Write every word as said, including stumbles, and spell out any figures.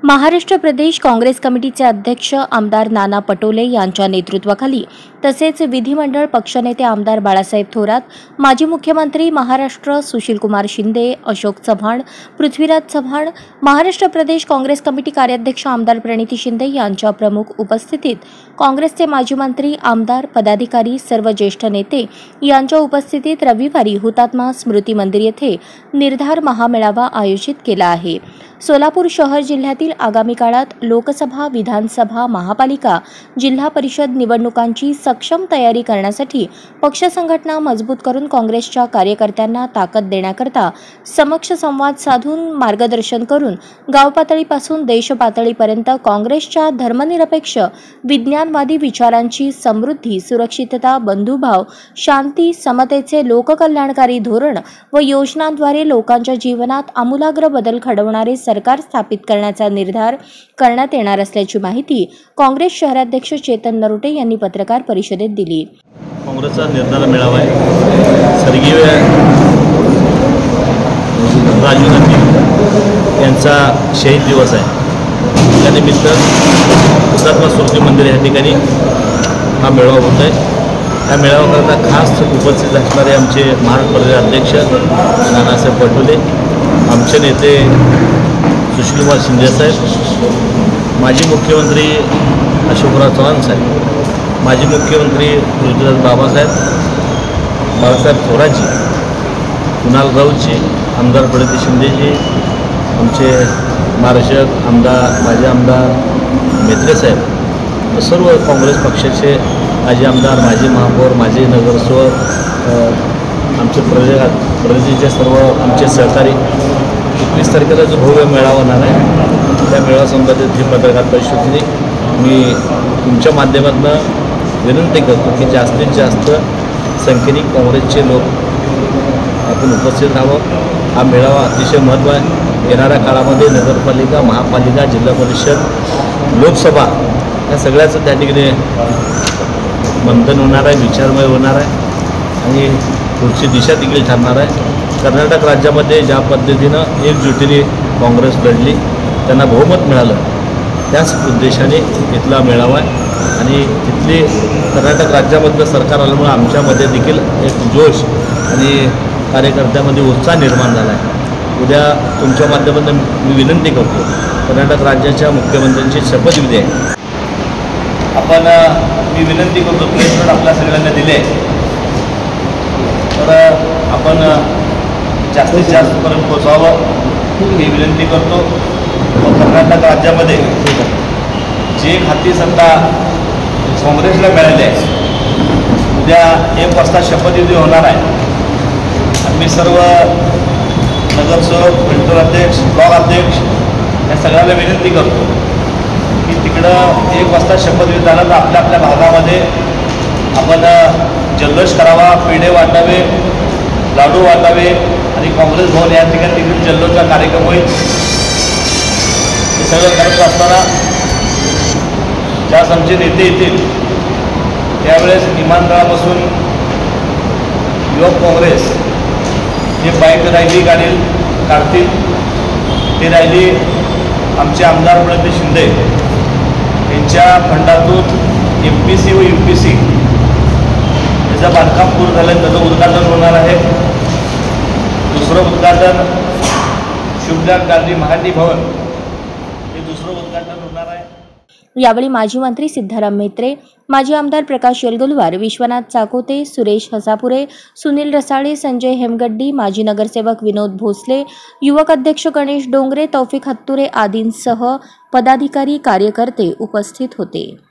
महाराष्ट्र प्रदेश काँग्रेस कमिटीचे अध्यक्ष आमदार नाना पटोले यांच्या नेतृत्वाखाली तसेच विधिमंडळ पक्षनेते आमदार बाळासाहेब थोरात, माजी मुख्यमंत्री महाराष्ट्र सुशीलकुमार शिंदे, अशोक चव्हाण, पृथ्वीराज चव्हाण, महाराष्ट्र प्रदेश काँग्रेस कमिटी कार्याध्यक्ष आमदार प्रणिती शिंदे यांच्या प्रमुख उपस्थितीत काँग्रेसचे माजी मंत्री, आमदार, पदाधिकारी, सर्व ज्येष्ठ नेते यांच्या उपस्थितीत रविवारी हुतात्मा स्मृती मंदिर येथे निर्धार महामेळावा आयोजित केला आहे। सोलापूर शहर जिल्ह्यातील आगामी काळात लोकसभा, विधानसभा, महापालिका, जिल्हा परिषद निवडणुकांची सक्षम तयारी करण्यासाठी पक्ष संघटना मजबूत करून काँग्रेसच्या कार्यकर्त्यांना ताकद देण्याकरता समक्ष संवाद साधून मार्गदर्शन करून गाव पातळीपासून देश पातळीपर्यंत काँग्रेसच्या धर्मनिरपेक्ष, विज्ञानवादी विचारांची समृद्धी, सुरक्षितता, बंधुभाव, शांती, समतेचे लोककल्याणकारी धोरण व योजनांद्वारे लोकांच्या जीवनात आमूलाग्र बदल घडवणारे सरकार स्थापित करण्याचा निर्धार करण्यात येणार असल्याची माहिती काँग्रेस शहराध्यक्ष चेतन नरोटे यांनी पत्रकार परिषदेत दिली। काँग्रेसचा निर्धार मेळावा आहे। स्वर्गीय राजीव गांधी यांचा शहीद दिवस आहे। त्यानिमित्त हुतात्मा स्मृती मंदिर या ठिकाणी हा मेळावा होत आहे। या मेळाव्याकरता खास उपस्थित असणारे आमचे महाराष्ट्र प्रदेश अध्यक्ष नानासाहेब पटोले, आमचे नेते सुशीलकुमार शिंदे साहेब, माजी मुख्यमंत्री अशोकराव चव्हाण साहेब, माजी मुख्यमंत्री पृथ्वीराज बाबासाहेब, बाळासाहेब थोरातजी, कुणाल राऊतजी, आमदार प्रणिती शिंदेजी, आमचे मार्गदर्शक आमदार, माजी आमदार मेत्रे साहेब, सर्व काँग्रेस पक्षाचे माजी आमदार, माजी महापौर, माजी नगरसेवक, आमचे प्रदेश प्रदेशाचे सर्व आमचे सहकारी, एकवीस तारखेला जो भव्य मेळावा होणार आहे त्या मेळावा संबंधित ही पत्रकार परिषदेने मी तुमच्या माध्यमातून विनंती करतो की जास्तीत जास्त संख्येने काँग्रेसचे लोक आपण उपस्थित राहावं। हा मेळावा अतिशय महत्त्व आहे। येणाऱ्या काळामध्ये नगरपालिका, महापालिका, जिल्हा परिषद, लोकसभा या सगळ्याचं त्या ठिकाणी मंथन होणार आहे, विचारमय होणार आहे आणि पुढची दिशा देखील ठरणार आहे। कर्नाटक राज्यामध्ये ज्या पद्धतीनं एकजुटीने काँग्रेस लढली, त्यांना बहुमत मिळालं, त्याच उद्देशाने इथला मेळावा आहे आणि तिथली कर्नाटक राज्यामधलं सरकार आल्यामुळे आमच्यामध्ये देखील एक जोश आणि कार्यकर्त्यामध्ये उत्साह निर्माण झाला आहे। उद्या तुमच्या माध्यमातून मी विनंती करतो, कर्नाटक राज्याच्या मुख्यमंत्र्यांची शपथविधी आहे। आपण मी विनंती करतो प्लेसमेंट आपल्या सगळ्यांना दिले तर आपण जास्तीत जास्तपर्यंत पोचावं ही विनंती करतो। व कर्नाटक राज्यामध्ये जे खाती सत्ता काँग्रेसला मिळाली आहे, उद्या एक वाजता शपथविधी होणार आहे आणि मी सर्व नगरसेवक, फिल्टर अध्यक्ष, ब्लॉक अध्यक्ष या सगळ्यांना विनंती करतो की तिकडं एक वाजता शपथविधी झाला तर आपल्या आपल्या भागामध्ये आपण जल्लोष करावा, पेढे वाटावे, लाडू वाटावे आणि काँग्रेस भवन या ठिकाणी तिकडे जल्लोषचा कार्यक्रम होईल। हे सगळं करत असताना ज्यास आमचे नेते येतील त्यावेळेस विमानतळापासून युवक काँग्रेस हे बाईक रॅली काढील काढतील। ती रॅली आमचे आमदार प्रणिती शिंदे यांच्या फंडातून एम पी सी व यू पी सी याचं बांधकाम पूर्ण झालं, त्याचं उद्घाटन होणार आहे। दुसरं उद्घाटन शुभदान गांधी महाटी भवन हे दुसरं उद्घाटन होणार आहे। यावेळी माजी मंत्री सिद्धाराम म्हेत्रे, माजी आमदार प्रकाश येलगुलवार, विश्वनाथ चाकोते, सुरेश हसापुरे, सुनील रसाळे, संजय हेमगड्डी, माजी नगरसेवक विनोद भोसले, युवक अध्यक्ष गणेश डोंगरे, तौफिक हत्तुरे आदींसह पदाधिकारी, कार्यकर्ते उपस्थित होते।